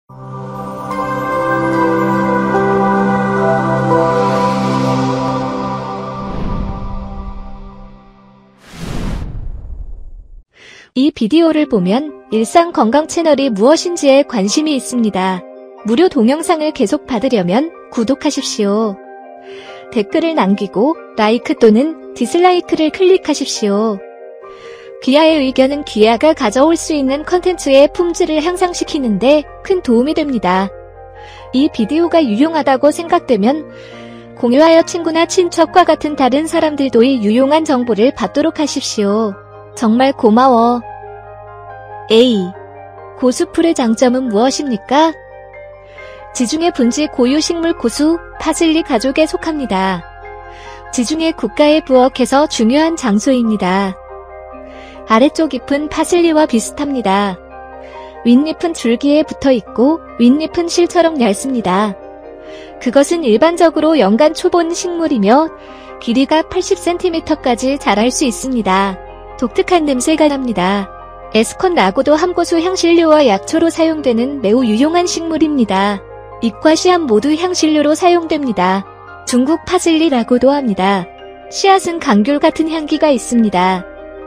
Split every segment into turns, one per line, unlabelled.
이 비디오를 보면 일상건강 채널이 무엇인지에 관심이 있습니다. 무료 동영상을 계속 받으려면 구독하십시오. 댓글을 남기고 라이크 또는 디슬라이크를 클릭하십시오. 귀하의 의견은 귀하가 가져올 수 있는 컨텐츠의 품질을 향상시키는데 큰 도움이 됩니다. 이 비디오가 유용하다고 생각되면 공유하여 친구나 친척과 같은 다른 사람들도 이 유용한 정보를 받도록 하십시오. 정말 고마워. A. 고수풀의 장점은 무엇입니까? 지중해 분지 고유 식물 고수, 파슬리 가족에 속합니다. 지중해 국가의 부엌에서 중요한 장소입니다. 아래쪽 잎은 파슬리와 비슷합니다. 윗잎은 줄기에 붙어있고 윗잎은 실처럼 얇습니다. 그것은 일반적으로 연간 초본 식물이며 길이가 80cm까지 자랄 수 있습니다. 독특한 냄새가 납니다. 에스콘 라고도 함고수 향신료와 약초로 사용되는 매우 유용한 식물입니다. 잎과 씨앗 모두 향신료로 사용됩니다. 중국 파슬리라고도 합니다. 씨앗은 감귤 같은 향기가 있습니다.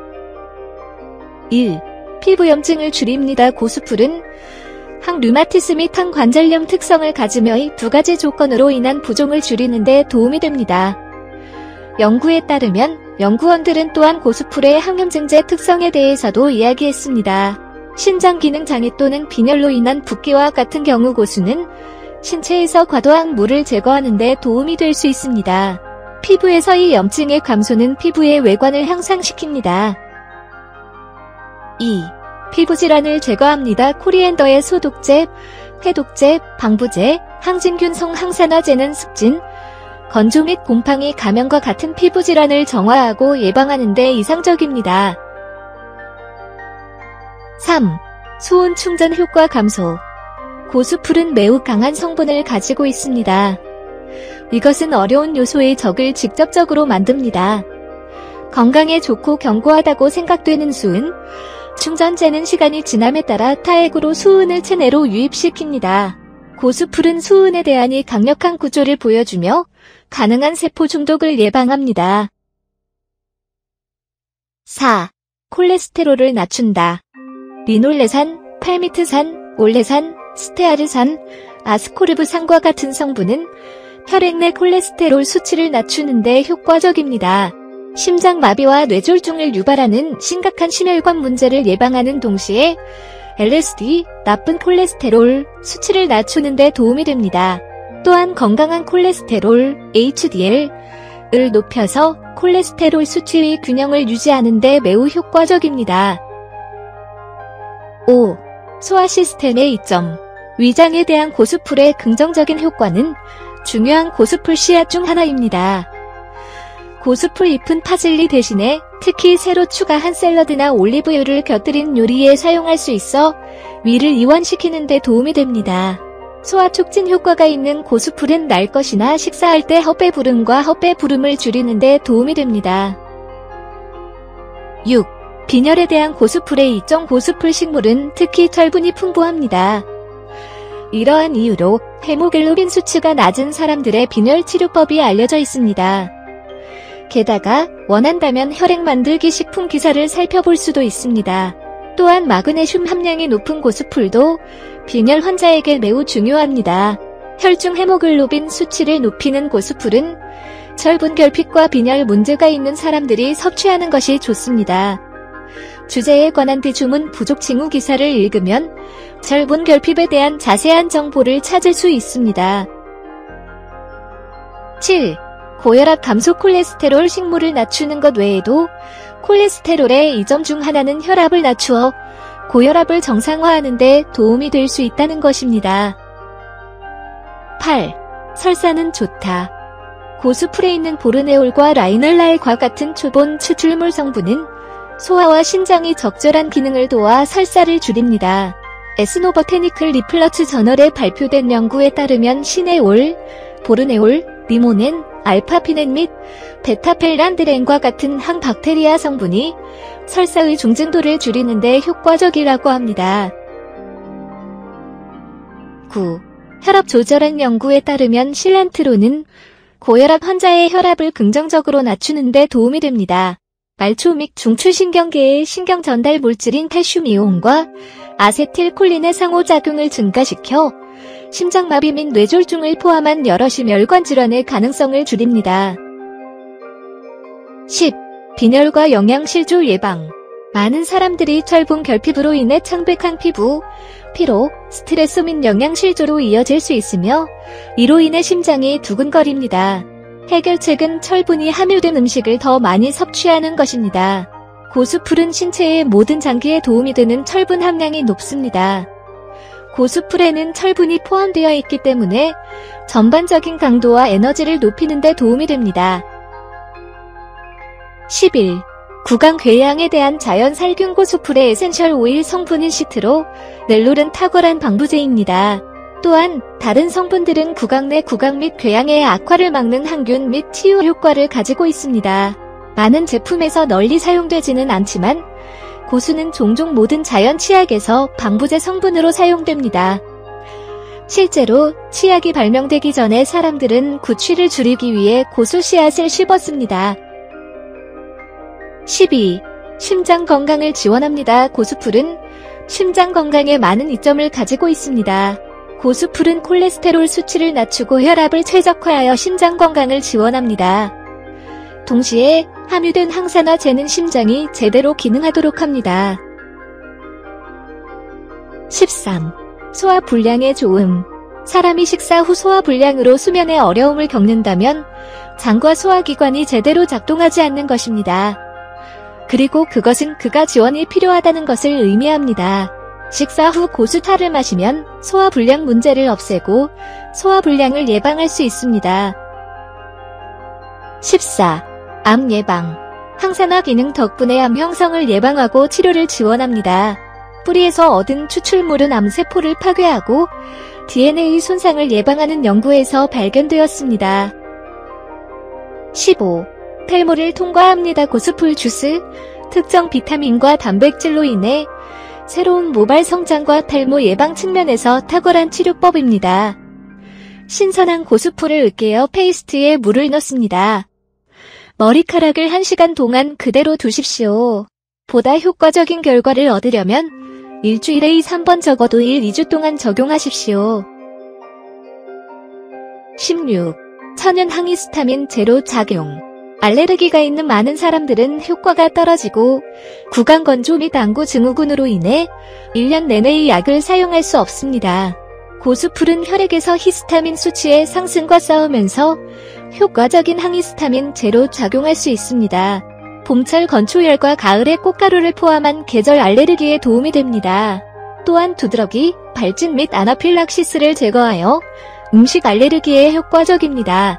1. 피부염증을 줄입니다. 고수풀은 항 류마티스 및 항관절염 특성을 가지며 이 두 가지 조건으로 인한 부종을 줄이는 데 도움이 됩니다. 연구에 따르면 연구원들은 또한 고수풀의 항염증제 특성에 대해서도 이야기했습니다. 신장 기능 장애 또는 빈혈로 인한 붓기와 같은 경우 고수는 신체에서 과도한 물을 제거하는 데 도움이 될 수 있습니다. 피부에서의 염증의 감소는 피부의 외관을 향상시킵니다. 2. 피부질환을 제거합니다. 코리앤더의 소독제, 해독제, 방부제, 항진균성 항산화제는 습진, 건조 및 곰팡이 감염과 같은 피부질환을 정화하고 예방하는 데 이상적입니다. 3. 수온 충전 효과 감소. 고수풀은 매우 강한 성분을 가지고 있습니다. 이것은 어려운 요소의 적을 직접적으로 만듭니다. 건강에 좋고 견고하다고 생각되는 수은, 충전재는 시간이 지남에 따라 타액으로 수은을 체내로 유입시킵니다. 고수풀은 수은에 대한 이 강력한 구조를 보여주며 가능한 세포 중독을 예방합니다. 4. 콜레스테롤을 낮춘다. 리놀레산, 팔미트산, 올레산, 스테아르산, 아스코르브산과 같은 성분은 혈액 내 콜레스테롤 수치를 낮추는 데 효과적입니다. 심장마비와 뇌졸중을 유발하는 심각한 심혈관 문제를 예방하는 동시에 LSD, 나쁜 콜레스테롤 수치를 낮추는 데 도움이 됩니다. 또한 건강한 콜레스테롤, HDL을 높여서 콜레스테롤 수치의 균형을 유지하는 데 매우 효과적입니다. 5. 소화 시스템의 이점. 위장에 대한 고수풀의 긍정적인 효과는 중요한 고수풀 씨앗 중 하나입니다. 고수풀 잎은 파슬리 대신에 특히 새로 추가한 샐러드나 올리브유를 곁들인 요리에 사용할 수 있어 위를 이완시키는 데 도움이 됩니다. 소화 촉진 효과가 있는 고수풀은 날 것이나 식사할 때 헛배부름과 헛배부름을 줄이는 데 도움이 됩니다. 6. 빈혈에 대한 고수풀의 이점. 고수풀 식물은 특히 철분이 풍부합니다. 이러한 이유로 헤모글로빈 수치가 낮은 사람들의 빈혈 치료법이 알려져 있습니다. 게다가 원한다면 혈액 만들기 식품 기사를 살펴볼 수도 있습니다. 또한 마그네슘 함량이 높은 고수풀도 빈혈 환자에게 매우 중요합니다. 혈중 헤모글로빈 수치를 높이는 고수풀은 철분 결핍과 빈혈 문제가 있는 사람들이 섭취하는 것이 좋습니다. 주제에 관한 비주문 부족 징후 기사를 읽으면 철분 결핍에 대한 자세한 정보를 찾을 수 있습니다. 7. 고혈압 감소. 콜레스테롤 식물을 낮추는 것 외에도 콜레스테롤의 이점 중 하나는 혈압을 낮추어 고혈압을 정상화하는 데 도움이 될 수 있다는 것입니다. 8. 설사는 좋다. 고수풀에 있는 보르네올과 라이널랄과 같은 초본 추출물 성분은 소화와 신장이 적절한 기능을 도와 설사를 줄입니다. 에스노버테니클 리플러츠 저널에 발표된 연구에 따르면 시네올, 보르네올, 리모넨, 알파피넨 및 베타펠란드렌과 같은 항박테리아 성분이 설사의 중증도를 줄이는 데 효과적이라고 합니다. 19. 혈압 조절학 연구에 따르면 실란트로는 고혈압 환자의 혈압을 긍정적으로 낮추는 데 도움이 됩니다. 말초 및 중추신경계의 신경 전달 물질인 칼슘이온과 아세틸콜린의 상호작용을 증가시켜 심장마비 및 뇌졸중을 포함한 여러 심혈관 질환의 가능성을 줄입니다. 10. 빈혈과 영양실조 예방. 많은 사람들이 철분 결핍으로 인해 창백한 피부, 피로, 스트레스 및 영양실조로 이어질 수 있으며 이로 인해 심장이 두근거립니다. 해결책은 철분이 함유된 음식을 더 많이 섭취하는 것입니다. 고수풀은 신체의 모든 장기에 도움이 되는 철분 함량이 높습니다. 고수풀에는 철분이 포함되어 있기 때문에 전반적인 강도와 에너지를 높이는 데 도움이 됩니다. 11. 구강궤양에 대한 자연 살균 고수풀의 에센셜 오일 성분인 시트로 넬롤은 탁월한 방부제입니다. 또한 다른 성분들은 구강 내 구강 및 궤양의 악화를 막는 항균 및 치유 효과를 가지고 있습니다. 많은 제품에서 널리 사용되지는 않지만 고수는 종종 모든 자연 치약에서 방부제 성분으로 사용됩니다. 실제로 치약이 발명되기 전에 사람들은 구취를 줄이기 위해 고수 씨앗을 씹었습니다. 12. 심장 건강을 지원합니다. 고수풀은 심장 건강에 많은 이점을 가지고 있습니다. 고수풀은 콜레스테롤 수치를 낮추고 혈압을 최적화하여 심장 건강을 지원합니다. 동시에 함유된 항산화제는 심장이 제대로 기능하도록 합니다. 13. 소화 불량에 좋음. 사람이 식사 후 소화 불량으로 수면에 어려움을 겪는다면 장과 소화기관이 제대로 작동하지 않는 것입니다. 그리고 그것은 그가 지원이 필요하다는 것을 의미합니다. 식사 후 고수차를 마시면 소화불량 문제를 없애고 소화불량을 예방할 수 있습니다. 14. 암 예방. 항산화 기능 덕분에 암 형성을 예방하고 치료를 지원합니다. 뿌리에서 얻은 추출물은 암세포를 파괴하고 DNA 손상을 예방하는 연구에서 발견되었습니다. 15. 탈모를 통과합니다. 고수풀 주스. 특정 비타민과 단백질로 인해 새로운 모발 성장과 탈모 예방 측면에서 탁월한 치료법입니다. 신선한 고수풀을 으깨어 페이스트에 물을 넣습니다. 머리카락을 1시간 동안 그대로 두십시오. 보다 효과적인 결과를 얻으려면 일주일에 3번 적어도 1-2주 동안 적용하십시오. 16. 천연 항히스타민 제로 작용. 알레르기가 있는 많은 사람들은 효과가 떨어지고 구강 건조 및 안구 증후군으로 인해 1년 내내 이 약을 사용할 수 없습니다. 고수풀은 혈액에서 히스타민 수치의 상승과 싸우면서 효과적인 항히스타민 제로 작용할 수 있습니다. 봄철 건초열과 가을의 꽃가루를 포함한 계절 알레르기에 도움이 됩니다. 또한 두드러기, 발진 및 아나필락시스를 제거하여 음식 알레르기에 효과적입니다.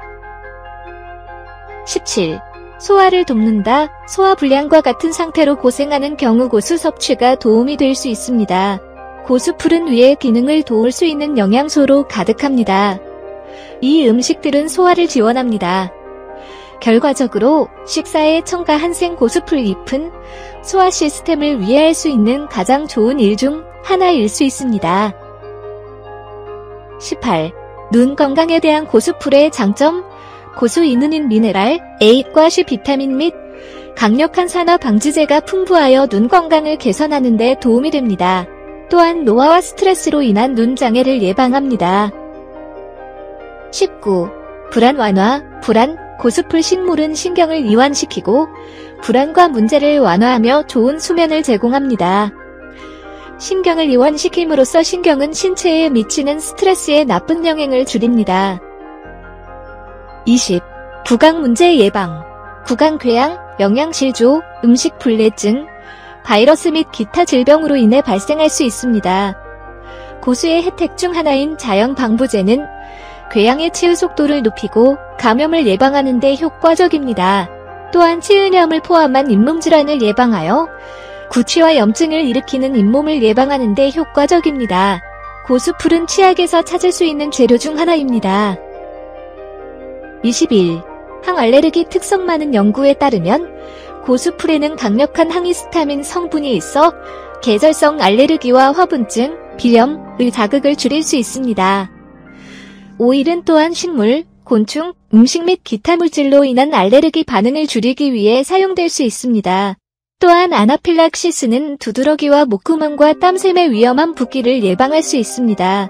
17. 소화를 돕는다. 소화불량과 같은 상태로 고생하는 경우 고수 섭취가 도움이 될 수 있습니다. 고수풀은 위의 기능을 도울 수 있는 영양소로 가득합니다. 이 음식들은 소화를 지원합니다. 결과적으로 식사에 첨가한 생고수풀 잎은 소화 시스템을 위해할 수 있는 가장 좋은 일 중 하나일 수 있습니다. 18. 눈 건강에 대한 고수풀의 장점. 고수인은인 미네랄, A과 C 비타민 및 강력한 산화 방지제가 풍부하여 눈 건강을 개선하는 데 도움이 됩니다. 또한 노화와 스트레스로 인한 눈 장애를 예방합니다. 19. 불안 완화. 불안. 고수풀 식물은 신경을 이완시키고 불안과 문제를 완화하며 좋은 수면을 제공합니다. 신경을 이완시킴으로써 신경은 신체에 미치는 스트레스의 나쁜 영향을 줄입니다. 20. 구강 문제 예방. 구강 궤양, 영양실조, 음식 불내증, 바이러스 및 기타 질병으로 인해 발생할 수 있습니다. 고수의 혜택 중 하나인 자연 방부제는 궤양의 치유 속도를 높이고 감염을 예방하는 데 효과적입니다. 또한 치은염을 포함한 잇몸 질환을 예방하여 구취와 염증을 일으키는 잇몸을 예방하는 데 효과적입니다. 고수풀은 치약에서 찾을 수 있는 재료 중 하나입니다. 21. 항알레르기 특성. 많은 연구에 따르면 고수풀에는 강력한 항히스타민 성분이 있어 계절성 알레르기와 화분증, 비염의 자극을 줄일 수 있습니다. 오일은 또한 식물, 곤충, 음식 및 기타 물질로 인한 알레르기 반응을 줄이기 위해 사용될 수 있습니다. 또한 아나필락시스는 두드러기와 목구멍과 땀샘의 위험한 붓기를 예방할 수 있습니다.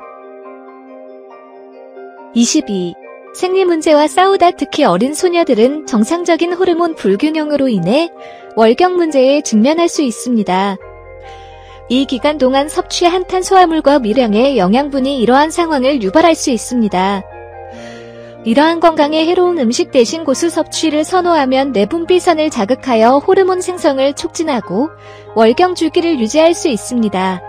22. 생리 문제와 싸우다 특히 어린 소녀들은 정상적인 호르몬 불균형으로 인해 월경 문제에 직면할 수 있습니다. 이 기간 동안 섭취한 탄수화물과 미량의 영양분이 이러한 상황을 유발할 수 있습니다. 이러한 건강에 해로운 음식 대신 고수 섭취를 선호하면 내분비선을 자극하여 호르몬 생성을 촉진하고 월경 주기를 유지할 수 있습니다.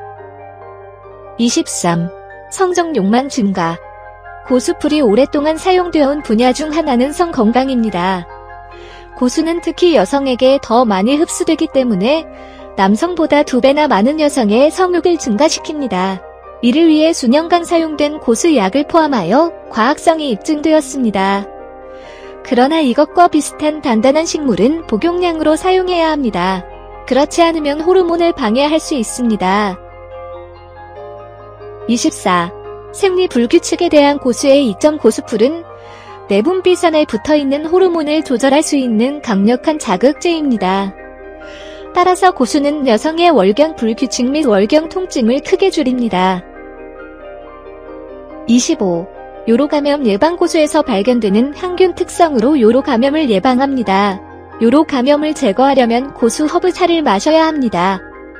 23. 성적 욕망 증가. 고수풀이 오랫동안 사용되어 온 분야 중 하나는 성건강입니다. 고수는 특히 여성에게 더 많이 흡수되기 때문에 남성보다 2배나 많은 여성의 성욕을 증가시킵니다. 이를 위해 수년간 사용된 고수약을 포함하여 과학성이 입증되었습니다. 그러나 이것과 비슷한 단단한 식물은 복용량으로 사용해야 합니다. 그렇지 않으면 호르몬을 방해할 수 있습니다. 24. 생리 불규칙에 대한 고수의 이점. 고수풀은 내분비선에 붙어있는 호르몬을 조절할 수 있는 강력한 자극제입니다. 따라서 고수는 여성의 월경 불규칙 및 월경 통증을 크게 줄입니다. 25. 요로감염 예방. 고수에서 발견되는 항균 특성으로 요로감염을 예방합니다. 요로감염을 제거하려면 고수 허브차를 마셔야 합니다.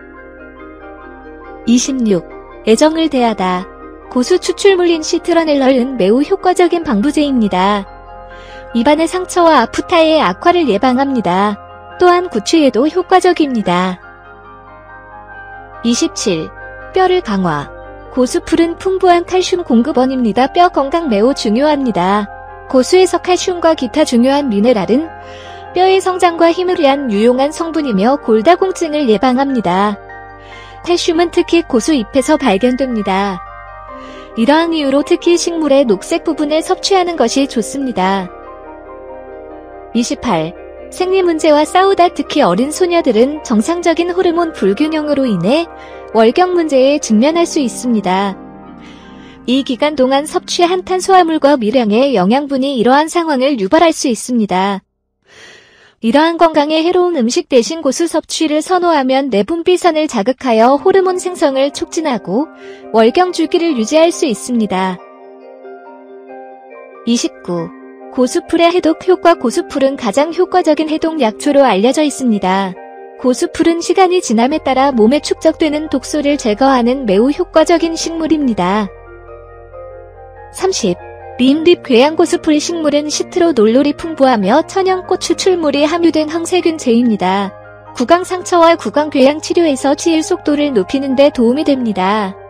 26. 애정을 대하다. 고수 추출물인 시트러넬럴은 매우 효과적인 방부제입니다. 입안의 상처와 아프타의 악화를 예방합니다. 또한 구취에도 효과적입니다. 27. 뼈를 강화. 고수풀은 풍부한 칼슘 공급원입니다. 뼈 건강 매우 중요합니다. 고수에서 칼슘과 기타 중요한 미네랄은 뼈의 성장과 힘을 위한 유용한 성분이며 골다공증을 예방합니다. 칼슘은 특히 고수 잎에서 발견됩니다. 이러한 이유로 특히 식물의 녹색 부분을 섭취하는 것이 좋습니다. 28. 생리 문제와 싸우다 특히 어린 소녀들은 정상적인 호르몬 불균형으로 인해 월경 문제에 직면할 수 있습니다. 이 기간 동안 섭취한 탄수화물과 미량의 영양분이 이러한 상황을 유발할 수 있습니다. 이러한 건강에 해로운 음식 대신 고수 섭취를 선호하면 내분비선을 자극하여 호르몬 생성을 촉진하고 월경 주기를 유지할 수 있습니다. 29. 고수풀의 해독 효과. 고수풀은 가장 효과적인 해독 약초로 알려져 있습니다. 고수풀은 시간이 지남에 따라 몸에 축적되는 독소를 제거하는 매우 효과적인 식물입니다. 30. 림립 궤양. 고수풀 식물은 시트로놀롤이 풍부하며 천연꽃 추출물이 함유된 항세균제입니다. 구강 상처와 구강 궤양 치료에서 치일 속도를 높이는 데 도움이 됩니다.